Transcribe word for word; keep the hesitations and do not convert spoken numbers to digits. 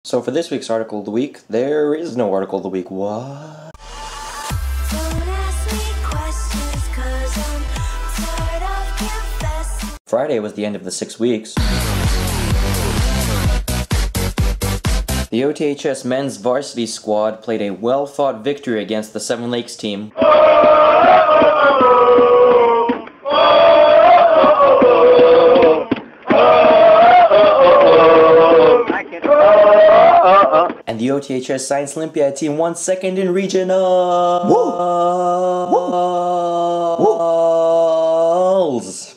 So for this week's Article of the Week, there is no Article of the Week. What? Friday was the end of the six weeks. The O T H S men's varsity squad played a well-fought victory against the Seven Lakes team. And the O T H S Science Olympiad team won second in regionals.